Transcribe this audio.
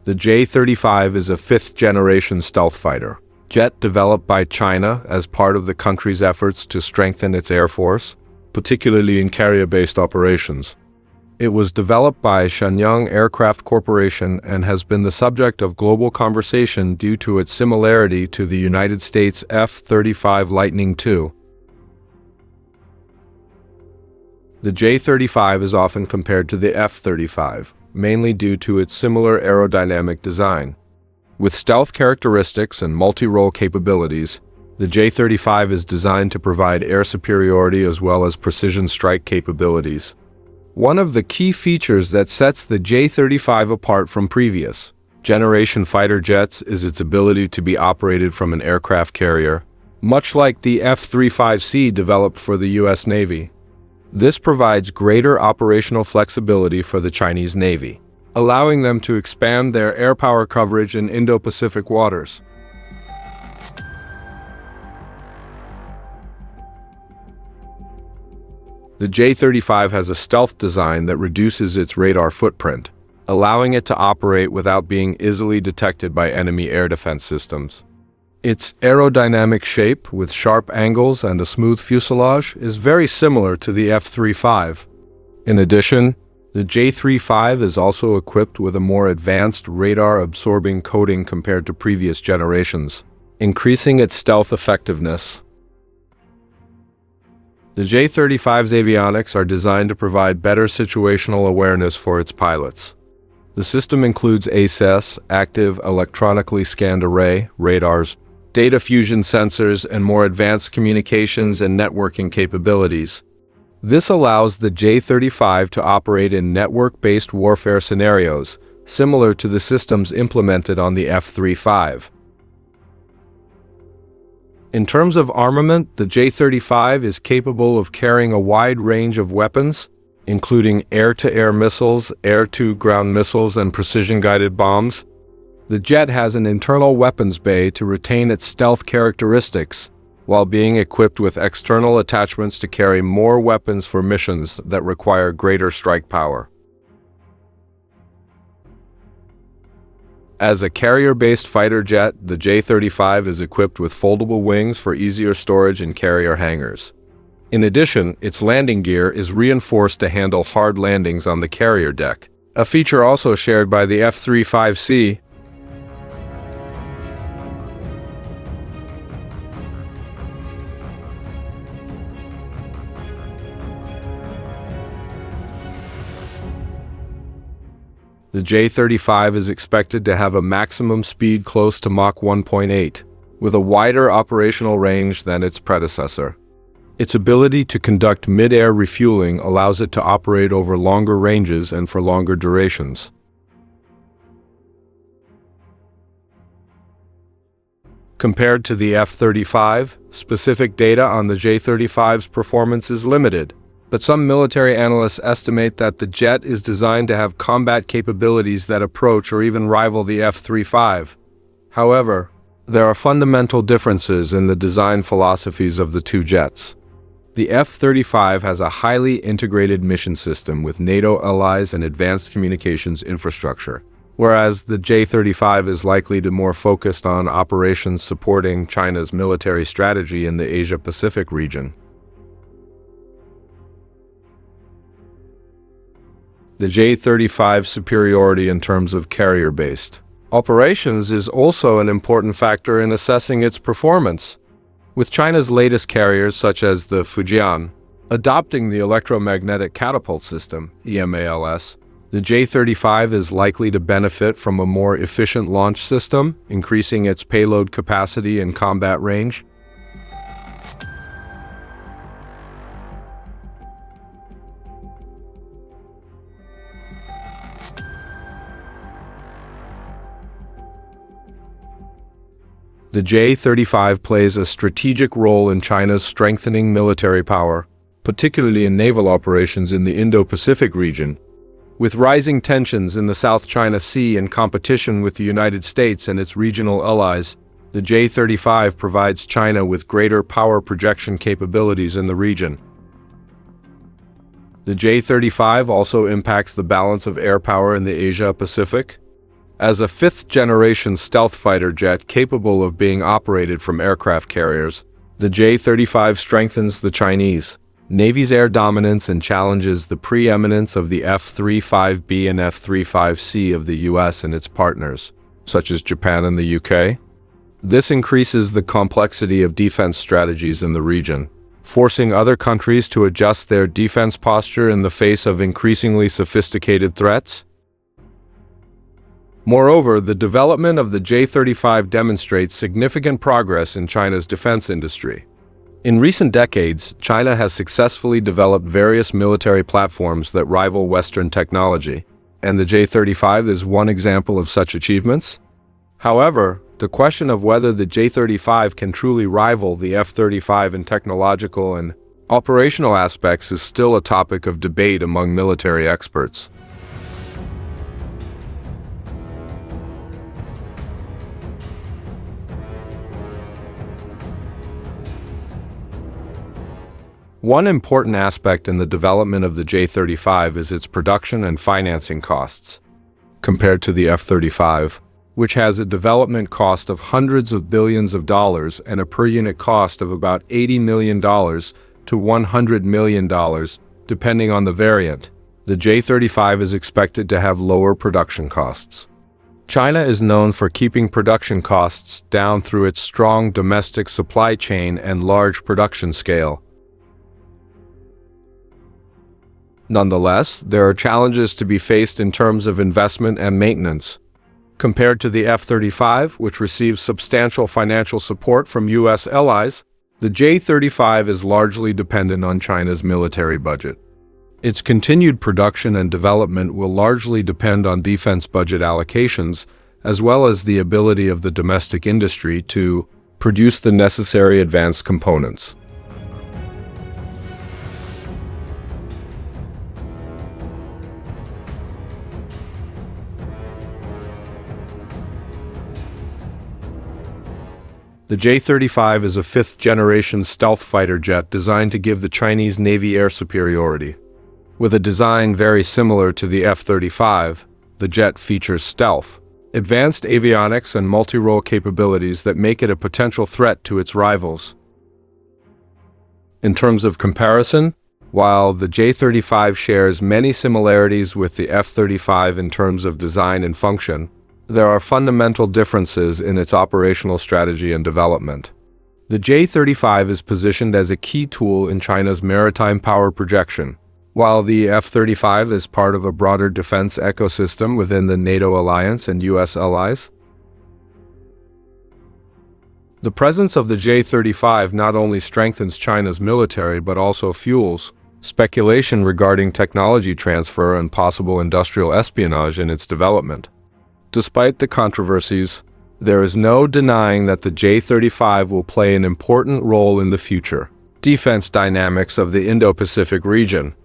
The J-35 is a fifth-generation stealth fighter jet developed by China as part of the country's efforts to strengthen its air force, particularly in carrier-based operations. It was developed by Shenyang Aircraft Corporation and has been the subject of global conversation due to its similarity to the United States F-35 Lightning II. The J-35 is often compared to the F-35, mainly due to its similar aerodynamic design. With stealth characteristics and multi-role capabilities, the J-35 is designed to provide air superiority as well as precision strike capabilities. One of the key features that sets the J-35 apart from previous generation fighter jets is its ability to be operated from an aircraft carrier, much like the F-35C developed for the U.S. Navy. This provides greater operational flexibility for the Chinese Navy, allowing them to expand their air power coverage in Indo-Pacific waters. The J-35 has a stealth design that reduces its radar footprint, allowing it to operate without being easily detected by enemy air defense systems. Its aerodynamic shape, with sharp angles and a smooth fuselage, is very similar to the F-35. In addition, the J-35 is also equipped with a more advanced radar-absorbing coating compared to previous generations, increasing its stealth effectiveness. The J-35's avionics are designed to provide better situational awareness for its pilots. The system includes ACES, active electronically scanned array, radars, data fusion sensors, and more advanced communications and networking capabilities. This allows the J-35 to operate in network-based warfare scenarios, similar to the systems implemented on the F-35. In terms of armament, the J-35 is capable of carrying a wide range of weapons, including air-to-air missiles, air-to-ground missiles, and precision-guided bombs. The jet has an internal weapons bay to retain its stealth characteristics, while being equipped with external attachments to carry more weapons for missions that require greater strike power. As a carrier-based fighter jet, the J-35 is equipped with foldable wings for easier storage in carrier hangars. In addition, its landing gear is reinforced to handle hard landings on the carrier deck, a feature also shared by the F-35C. The J-35 is expected to have a maximum speed close to Mach 1.8, with a wider operational range than its predecessor. Its ability to conduct mid-air refueling allows it to operate over longer ranges and for longer durations. Compared to the F-35, specific data on the J-35's performance is limited, but some military analysts estimate that the jet is designed to have combat capabilities that approach or even rival the F-35. However, there are fundamental differences in the design philosophies of the two jets. The F-35 has a highly integrated mission system with NATO allies and advanced communications infrastructure, whereas the J-35 is likely to be more focused on operations supporting China's military strategy in the Asia-Pacific region. The J-35's superiority in terms of carrier-based operations is also an important factor in assessing its performance. With China's latest carriers, such as the Fujian, adopting the electromagnetic catapult system, EMALS, the J-35 is likely to benefit from a more efficient launch system, increasing its payload capacity and combat range. The J-35 plays a strategic role in China's strengthening military power, particularly in naval operations in the Indo-Pacific region. With rising tensions in the South China Sea and competition with the United States and its regional allies, the J-35 provides China with greater power projection capabilities in the region. The J-35 also impacts the balance of air power in the Asia-Pacific. As a fifth-generation stealth fighter jet capable of being operated from aircraft carriers, the J-35 strengthens the Chinese Navy's air dominance and challenges the preeminence of the F-35B and F-35C of the US and its partners, such as Japan and the UK. This increases the complexity of defense strategies in the region, forcing other countries to adjust their defense posture in the face of increasingly sophisticated threats. Moreover, the development of the J-35 demonstrates significant progress in China's defense industry. In recent decades, China has successfully developed various military platforms that rival Western technology, and the J-35 is one example of such achievements. However, the question of whether the J-35 can truly rival the F-35 in technological and operational aspects is still a topic of debate among military experts. One important aspect in the development of the J-35 is its production and financing costs. Compared to the F-35, which has a development cost of hundreds of billions of dollars and a per-unit cost of about $80 million to $100 million, depending on the variant, the J-35 is expected to have lower production costs. China is known for keeping production costs down through its strong domestic supply chain and large production scale. Nonetheless, there are challenges to be faced in terms of investment and maintenance. Compared to the F-35, which receives substantial financial support from U.S. allies, the J-35 is largely dependent on China's military budget. Its continued production and development will largely depend on defense budget allocations, as well as the ability of the domestic industry to produce the necessary advanced components. The J-35 is a fifth-generation stealth fighter jet designed to give the Chinese Navy air superiority. With a design very similar to the F-35, the jet features stealth, advanced avionics and multi-role capabilities that make it a potential threat to its rivals. In terms of comparison, while the J-35 shares many similarities with the F-35 in terms of design and function, there are fundamental differences in its operational strategy and development. The J-35 is positioned as a key tool in China's maritime power projection, while the F-35 is part of a broader defense ecosystem within the NATO alliance and U.S. allies. The presence of the J-35 not only strengthens China's military but also fuels speculation regarding technology transfer and possible industrial espionage in its development. Despite the controversies, there is no denying that the J-35 will play an important role in the future defense dynamics of the Indo-Pacific region,